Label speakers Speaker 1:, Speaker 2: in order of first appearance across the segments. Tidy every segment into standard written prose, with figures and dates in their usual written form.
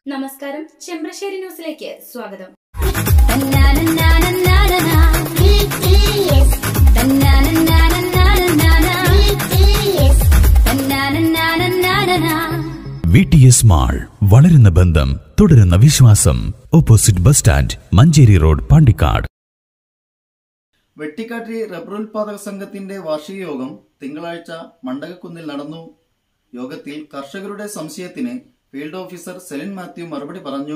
Speaker 1: നമസ്കാരം, ചെമ്പ്രശ്ശേരി ന്യൂസിലേക്ക് സ്വാഗതം.
Speaker 2: VTS മാൾ, വളരുന്ന ബന്ധം, തുടരുന്ന വിശ്വാസം. Opposite bus stand, Manjeri road, Pandikkad.
Speaker 3: Vettikkattiri റബ്ബറുൽപാദക സംഘത്തിന്റെ വാർഷിക യോഗം തിങ്കളാഴ്ച മണ്ഡകക്കുന്നിൽ നടന്നു. യോഗത്തിൽ കർഷകരുടെ സംശയത്തിന് ഫീൽഡ് ഓഫീസർ സെലിൻ മാത്യു മറുപടി പറഞ്ഞു.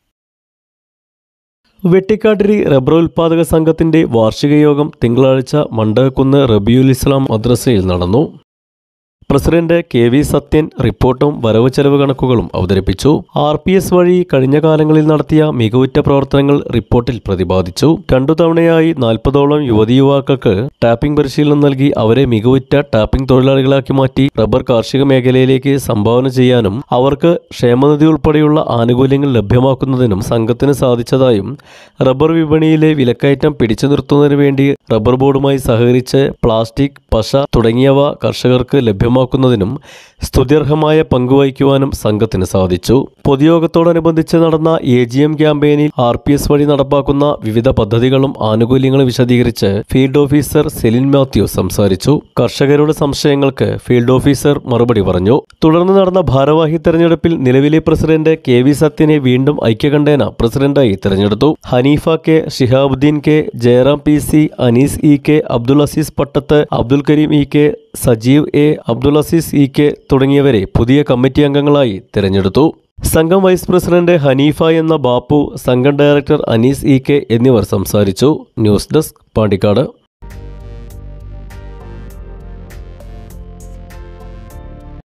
Speaker 4: വെട്ടിക്കാട്ടിരി റബ്ബറുൽപാദക സംഘത്തിന്റെ വാർഷിക യോഗം തിങ്കളാഴ്ച മണ്ഡകക്കുന്ന് റബിയുൽ ഇസ്ലാം മദ്രസയിൽ നടന്നു. പ്രസിഡന്റ് KV സത്യൻ റിപ്പോർട്ടും വരവ് ചെലവ് കണക്കുകളും അവതരിപ്പിച്ചു. RPS വഴി കഴിഞ്ഞ കാലങ്ങളിൽ നടത്തിയ മികവുറ്റ പ്രവർത്തനങ്ങൾ റിപ്പോർട്ടിൽ പ്രതിപാദിച്ചു. 2 തവണയായി 40ഓളം യുവതീയുവാക്കൾക്ക് ടാപ്പിംഗ് പരിശീലനം നൽകി അവരെ മികവുറ്റ ടാപ്പിംഗ് തൊഴിലാളികളാക്കി മാറ്റി റബ്ബർ കാർഷിക മേഖലയിലേക്ക് സംഭാവന ചെയ്യാനും അവർക്ക് ക്ഷേമനിധി ഉൾപ്പെടെയുള്ള ആനുകൂല്യങ്ങൾ ലഭ്യമാക്കുന്നതിനും സംഘത്തിന് സാധിച്ചതായും റബ്ബർ വിപണിയിലെ വിലക്കയറ്റം പിടിച്ചു നിർത്തുന്നതിനു വേണ്ടി റബ്ബർ ബോർഡുമായി സഹകരിച്ച് പ്ലാസ്റ്റിക്, പശ തുടങ്ങിയവ കർഷകർക്ക് ലഭ്യമാക്കുന്നതിനും സ്തുത്യർഹമായ പങ്കുവഹിക്കുവാനും സംഘത്തിന് സാധിച്ചു. പൊതുയോഗത്തോടനുബന്ധിച്ച് നടന്ന AGM ക്യാമ്പയിനിൽ RPS വഴി നടപ്പാക്കുന്ന വിവിധ പദ്ധതികളും ആനുകൂല്യങ്ങളും വിശദീകരിച്ച് ഫീൽഡ് ഓഫീസർ സെലിൻ മാത്യു സംസാരിച്ചു. കർഷകരുടെ സംശയങ്ങൾക്ക് ഫീൽഡ് ഓഫീസർ മറുപടി പറഞ്ഞു. തുടർന്ന് നടന്ന ഭാരവാഹി തെരഞ്ഞെടുപ്പിൽ നിലവിലെ പ്രസിഡന്റ് KV സത്യനെ വീണ്ടും ഐക്യകണ്ഠേന പ്രസിഡന്റായി തെരഞ്ഞെടുത്തു. Haneefa K, Shihabuddin K, Jayaram PC, Anees EK, Abdul Azeez പട്ടത്ത്, Abdul Kareem EK, Sajeev A, Abdul Azeez EK തുടങ്ങിയവരെ പുതിയ കമ്മിറ്റി അംഗങ്ങളായി തിരഞ്ഞെടുത്തു. സംഘം വൈസ് പ്രസിഡന്റ് ഹനീഫ എന്ന ബാപ്പു, സംഘം ഡയറക്ടർ അനീസ് EK എന്നിവർ സംസാരിച്ചു. News desk, Pandikkad.